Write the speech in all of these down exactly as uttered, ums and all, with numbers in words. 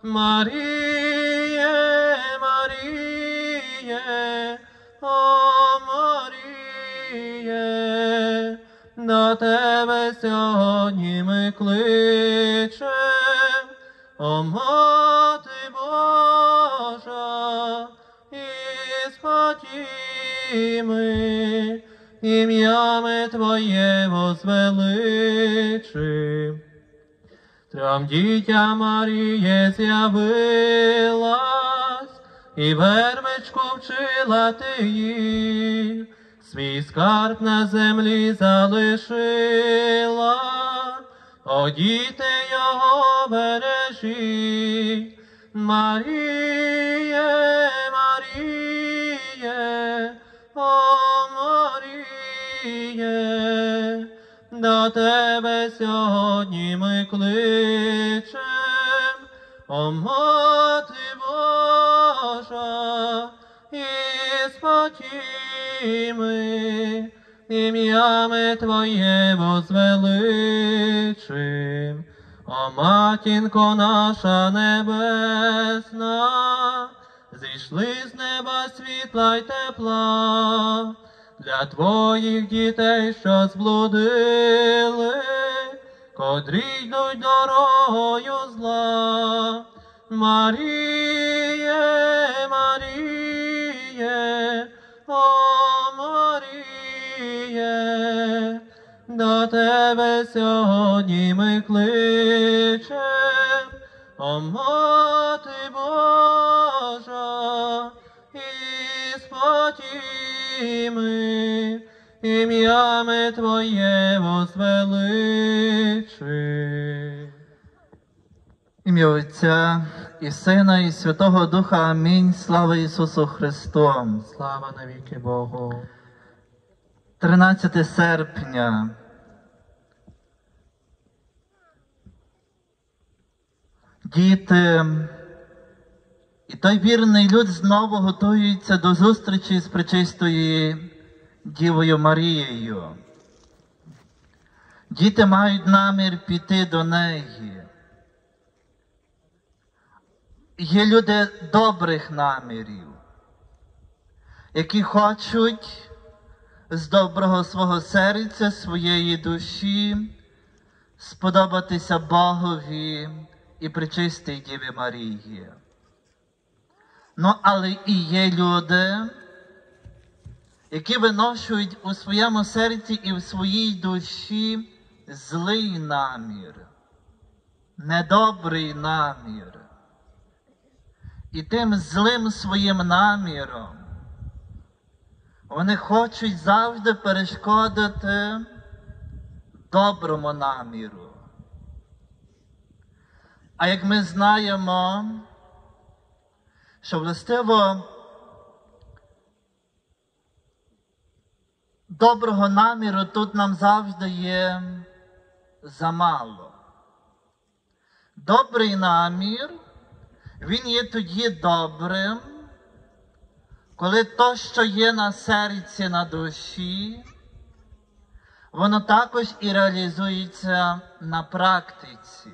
Маріє, Маріє, о Маріє, до тебе сьогодні ми кличем, о Мати Божа, і спотіми, ім'ями Твоє возвеличим. Трьом дітям Маріє з'явилась, і вервичку вчила ти їх, свій скарб на землі залишила, о діти його бережіть. Маріє, Маріє, о Маріє, до тебе сьогодні ми кличем, о Мати Божа, і спотіми, ім'ями Твоє возвеличим. О Матінко наша небесна, зійшли з неба світла й тепла, для Твоїх дітей, що зблудили, котрі йдуть дорогою зла. Маріє, Маріє, о Маріє, до тебе сьогодні ми кличем, о Мати Божа, і спотіми, ім'ями Твоє возвеличим. Ім'я Отця і Сина, і Святого Духа. Амінь. Слава Ісусу Христу. Слава навіки Богу. тринадцяте серпня. Діти і той вірний люд знову готуються до зустрічі з пречистою Дівою Марією. Діти мають намір піти до неї. Є люди добрих намірів, які хочуть з доброго свого серця, своєї душі сподобатися Богові і пречистій Діві Марії. Ну, але і є люди, які виношують у своєму серці і в своїй душі злий намір, недобрий намір. І тим злим своїм наміром вони хочуть завжди перешкодити доброму наміру. А як ми знаємо, що властиво доброго наміру тут нам завжди є замало. Добрий намір, він є тоді добрим, коли то, що є на серці, на душі, воно також і реалізується на практиці.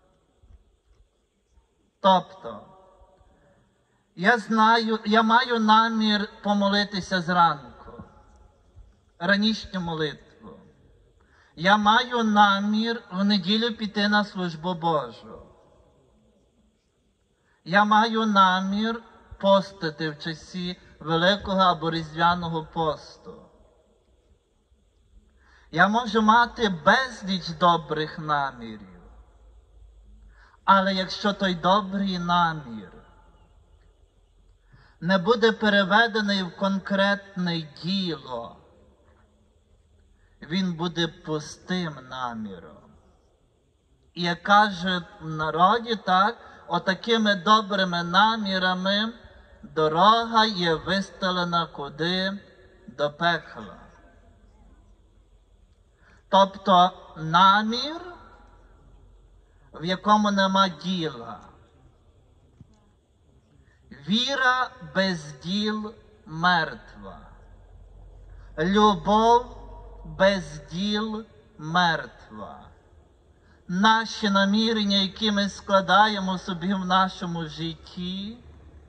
Тобто, я знаю, я маю намір помолитися зранку, ранішню молитву. Я маю намір в неділю піти на службу Божу. Я маю намір постити в часі Великого або Різдвяного посту. Я можу мати безліч добрих намірів. Але якщо той добрий намір не буде переведений в конкретне діло, він буде пустим наміром. І як кажуть в народі, так, отакими добрими намірами дорога є вистелена куди? До пекла. Тобто намір, в якому нема діла. Віра без діл мертва. Любов без діл мертва. наші намірення, які ми складаємо собі в нашому житті,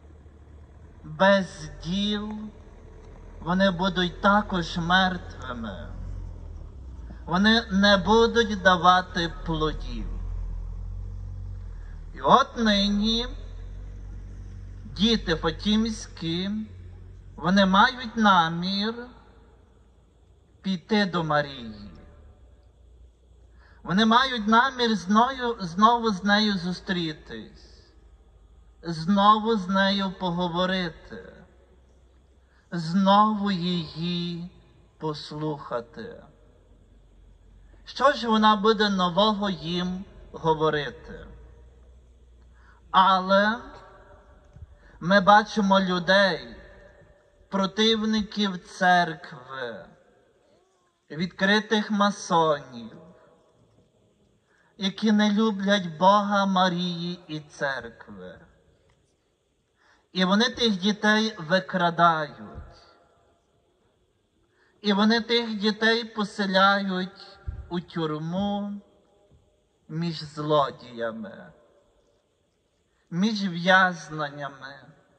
без діл, вони будуть також мертвими. Вони не будуть давати плодів. І от нині діти Фатімські, вони мають намір піти до Марії. Вони мають намір знову, знову з нею зустрітись, знову з нею поговорити, знову її послухати. Що ж вона буде нового їм говорити? Але ми бачимо людей, противників церкви, відкритих масонів, які не люблять Бога, Марії і церкви. І вони тих дітей викрадають. І вони тих дітей поселяють у тюрму між злодіями, між в'язненнями.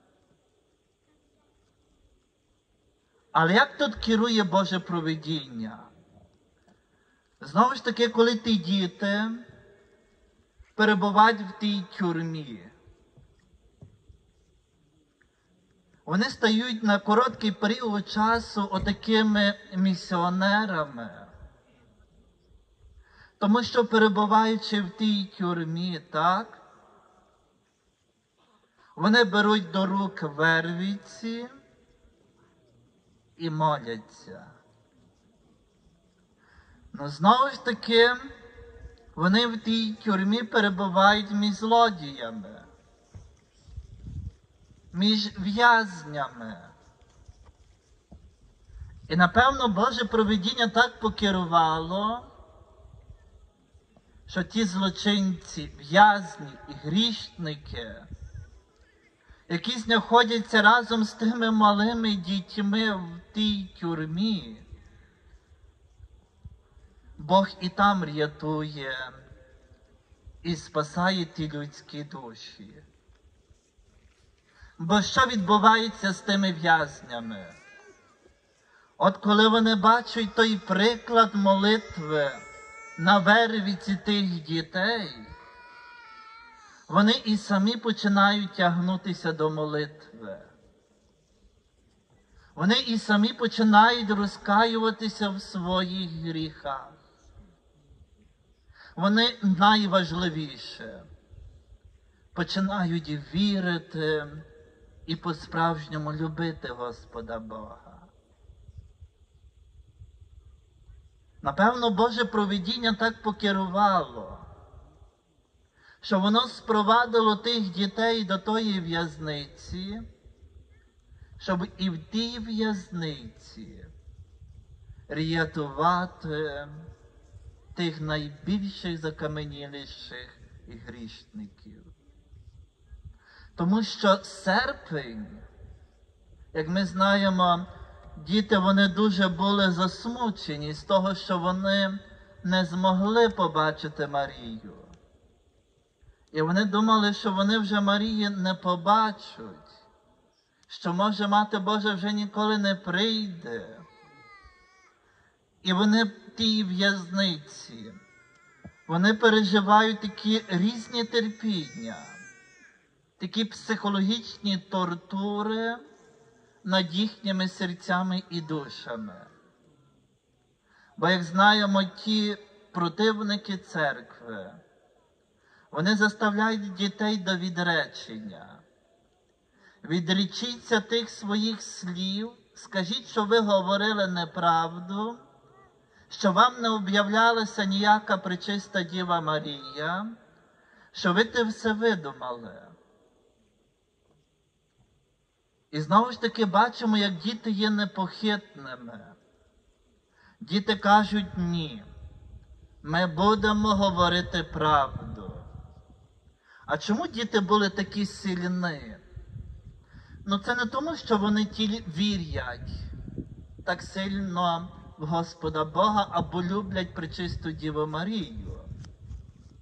Але як тут керує Боже провидіння? Знову ж таки, коли ті діти перебувають в тій тюрмі, вони стають на короткий період часу отакими місіонерами. Тому що, перебуваючи в тій тюрмі, так, вони беруть до рук вервиці і моляться. Ну, знову ж таки, вони в тій тюрмі перебувають між злодіями, між в'язнями. І, напевно, Боже провидіння так покерувало, що ті злочинці, в'язні і грішники, які знаходяться разом з тими малими дітьми в тій тюрмі, Бог і там рятує і спасає ті людські душі. Бо що відбувається з тими в'язнями? От коли вони бачать той приклад молитви на вервиці тих дітей, вони і самі починають тягнутися до молитви. Вони і самі починають розкаюватися в своїх гріхах. Вони найважливіше починають вірити і по-справжньому любити Господа Бога. Напевно, Боже провидіння так покерувало, що воно спровадило тих дітей до тої в'язниці, щоб і в тій в'язниці рятувати тих найбільших закаменіліших грішників. Тому що серпень, як ми знаємо, діти вони дуже були засмучені з того, що вони не змогли побачити Марію. І вони думали, що вони вже Марії не побачать, що, може, Мати Божа вже ніколи не прийде. І вони в тій в'язниці, вони переживають такі різні терпіння, такі психологічні тортури над їхніми серцями і душами. Бо, як знаємо, ті противники церкви, вони заставляють дітей до відречення. Відречіться тих своїх слів, скажіть, що ви говорили неправду, що вам не об'являлася ніяка пречиста Діва Марія, що ви те все видумали. І знову ж таки бачимо, як діти є непохитними. Діти кажуть ні, ми будемо говорити правду. А чому діти були такі сильні? Ну це не тому, що вони ті вірять так сильно в Господа Бога або люблять пречисту Діву Марію.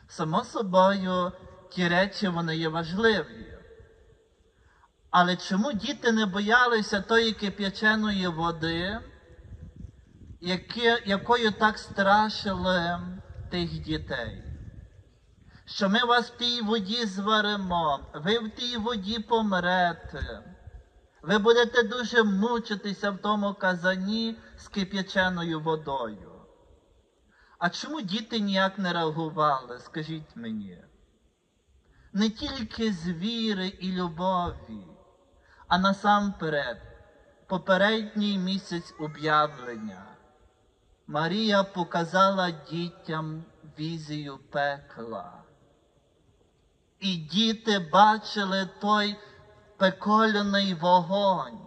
Само собою, ті речі, вони є важливі. Але чому діти не боялися тої кип'яченої води, які, якою так страшили тих дітей? Що ми вас в тій воді зваримо, ви в тій воді помрете, ви будете дуже мучитися в тому казані з кип'яченою водою. А чому діти ніяк не реагували, скажіть мені? Не тільки з віри і любові, а насамперед, попередній місяць об'явлення, Марія показала дітям візію пекла. І діти бачили той пекольний вогонь.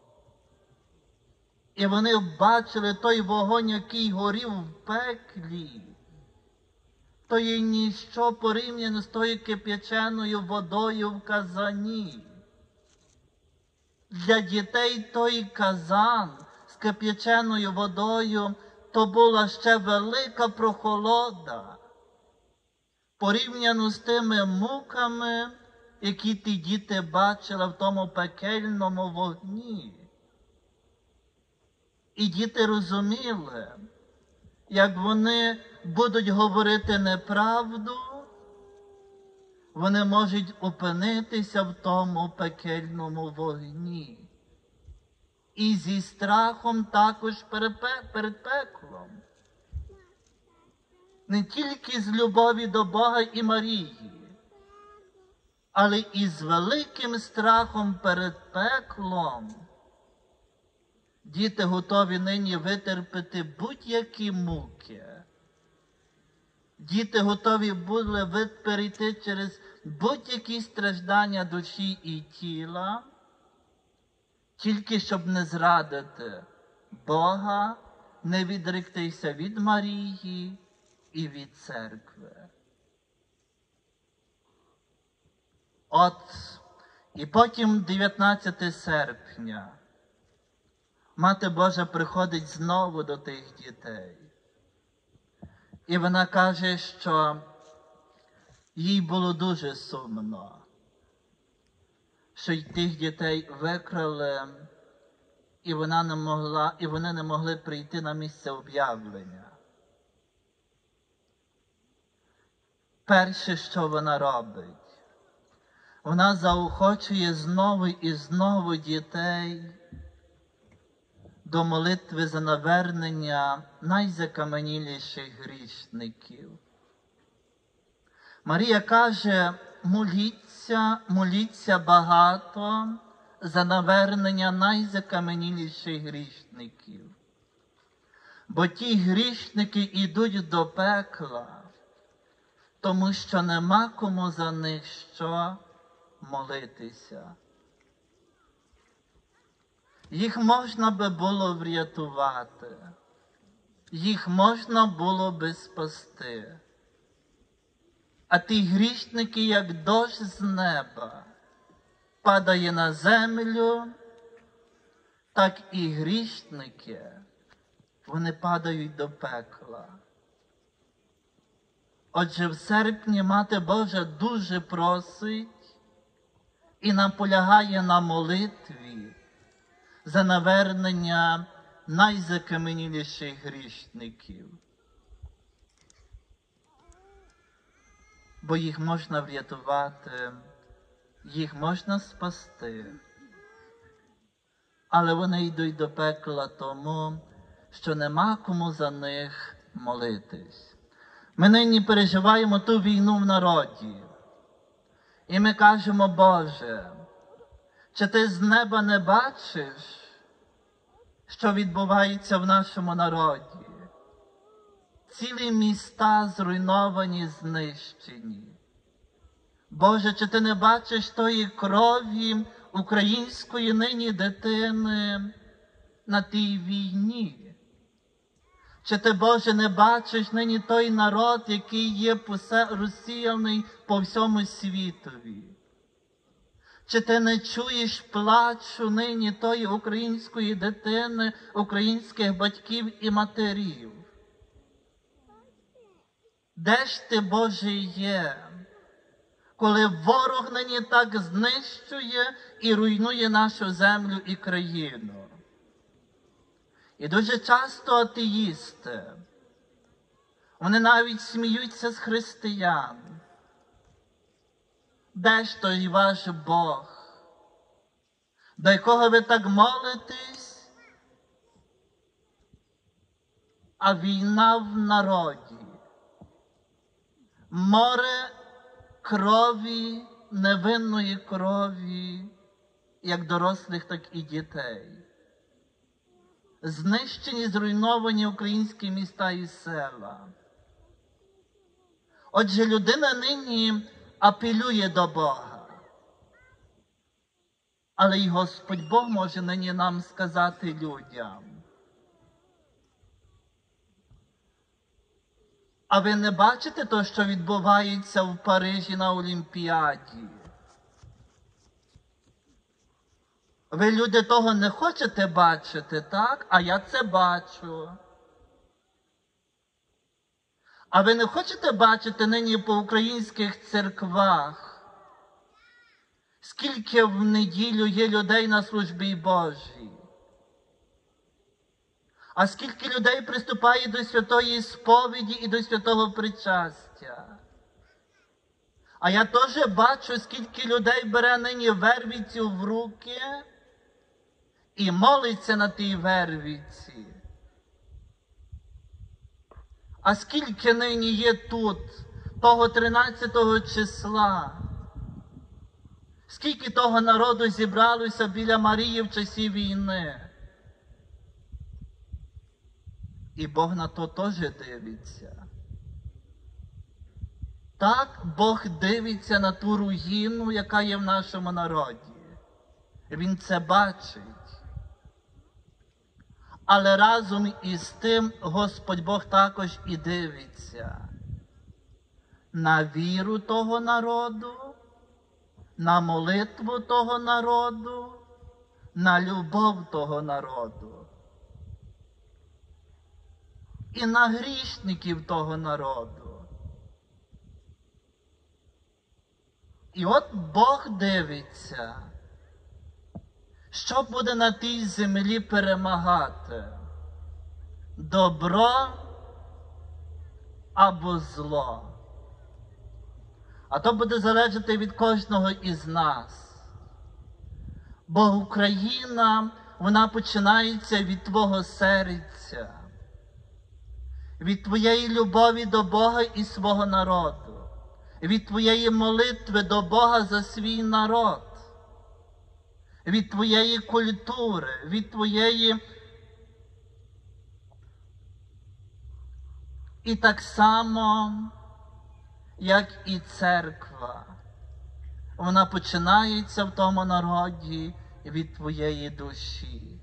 І вони бачили той вогонь, який горів в пеклі. То є ніщо порівняно з тою кип'яченою водою в казані. Для дітей той казан з кип'яченою водою то була ще велика прохолода, порівняно з тими муками, які ті діти бачили в тому пекельному вогні. І діти розуміли, як вони будуть говорити неправду, вони можуть опинитися в тому пекельному вогні. І зі страхом також перед пеклом. Не тільки з любові до Бога і Марії, але і з великим страхом перед пеклом. Діти готові нині витерпіти будь-які муки. Діти готові були перейти через будь-які страждання душі і тіла, тільки щоб не зрадити Бога, не відректися від Марії і від церкви. От, і потім дев'ятнадцяте серпня Мати Божа приходить знову до тих дітей. І вона каже, що їй було дуже сумно, що й тих дітей викрали, і вона не могла, і вони не могли прийти на місце об'явлення. Перше, що вона робить, вона заохочує знову і знову дітей до молитви за навернення найзакаменіліших грішників. Марія каже, моліться, моліться багато за навернення найзакаменіліших грішників. Бо ті грішники йдуть до пекла, тому що нема кому за них що молитися. Їх можна би було врятувати, їх можна було би спасти. А ті грішники, як дощ з неба, падає на землю, так і грішники, вони падають до пекла. Отже, в серпні Мати Божа дуже просить і наполягає на молитві за навернення найзакаменіліших грішників. Бо їх можна врятувати, їх можна спасти, але вони йдуть до пекла тому, що нема кому за них молитись. Ми нині переживаємо ту війну в народі, і ми кажемо, Боже, чи ти з неба не бачиш, що відбувається в нашому народі? Цілі міста зруйновані, знищені. Боже, чи ти не бачиш тої крові української нині дитини на тій війні? Чи ти, Боже, не бачиш нині той народ, який є розсіяний по всьому світові? Чи ти не чуєш плачу нині тої української дитини, українських батьків і матерів? Де ж ти, Боже, є, коли ворог нині так знищує і руйнує нашу землю і країну? І дуже часто атеїсти, вони навіть сміються з християн. Де ж той ваш Бог, до якого ви так молитесь, а війна в народі, море крові, невинної крові, як дорослих, так і дітей. Знищені, зруйновані українські міста і села. Отже, людина нині апелює до Бога. Але й Господь Бог може нині нам сказати людям: а ви не бачите то, що відбувається в Парижі на Олімпіаді? Ви, люди, того не хочете бачити, так? А я це бачу. А ви не хочете бачити нині по українських церквах, скільки в неділю є людей на службі Божій? А скільки людей приступає до святої сповіді і до святого причастя? А я теж бачу, скільки людей бере нині вервицю в руки і молиться на тій вервиці. А скільки нині є тут, того тринадцятого числа, скільки того народу зібралося біля Марії в часі війни? І Бог на то теж дивиться. Так, Бог дивиться на ту руїну, яка є в нашому народі. Він це бачить. Але разом із тим Господь Бог також і дивиться на віру того народу, на молитву того народу, на любов того народу. І на грішників того народу. І от Бог дивиться, що буде на тій землі перемагати? Добро або зло? А то буде залежати від кожного із нас. Бо Україна, вона починається від твого серця, від твоєї любові до Бога і свого народу, від твоєї молитви до Бога за свій народ, від твоєї культури, від твоєї... І так само, як і церква, вона починається в тому народі від твоєї душі.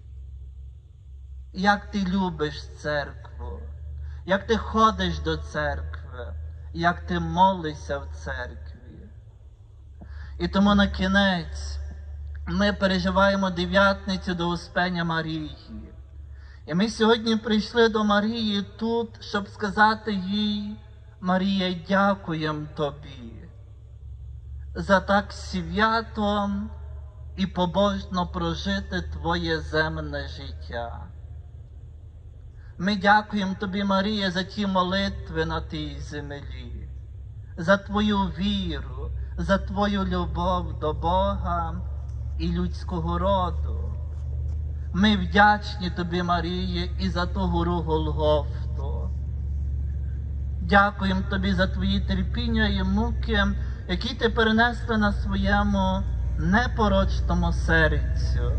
Як ти любиш церкву, як ти ходиш до церкви, як ти молишся в церкві. І тому на кінець ми переживаємо дев'ятницю до Успення Марії. І ми сьогодні прийшли до Марії тут, щоб сказати їй: Марія, дякуємо тобі за так свято і побожно прожити твоє земне життя. Ми дякуємо тобі, Марія, за ті молитви на тій землі, за твою віру, за твою любов до Бога і людського роду. Ми вдячні тобі, Марії, і за ту гору Голгофту. Дякуємо тобі за твої терпіння і муки, які ти перенесла на своєму непорочному серцю.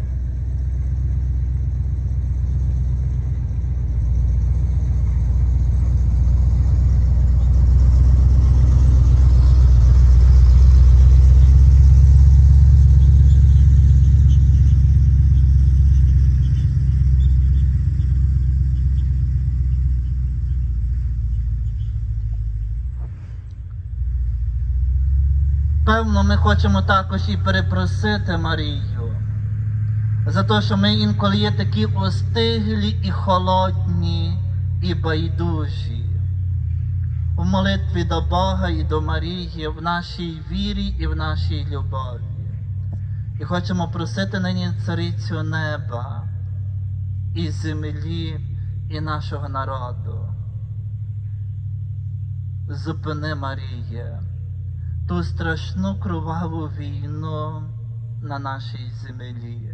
Певно, ми хочемо також і перепросити Марію за те, що ми інколи є такі остиглі і холодні, і байдужі. в молитві до Бога і до Марії, в нашій вірі і в нашій любові. І хочемо просити нині Царицю неба і землі, і нашого народу. Зупини, Маріє, ту страшну кроваву війну на нашій землі.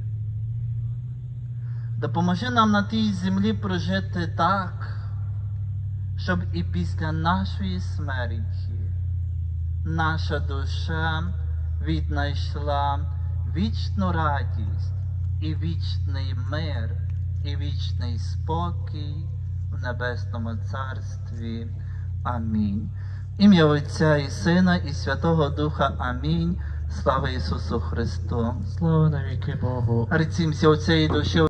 Допоможи нам на тій землі прожити так, щоб і після нашої смерті наша душа віднайшла вічну радість і вічний мир, і вічний спокій в Небесному Царстві. Амінь. Ім'я Отця і Сина, і Святого Духа. Амінь. Слава Ісусу Христу. Слава навіки Богу. Рецімся у цієї душі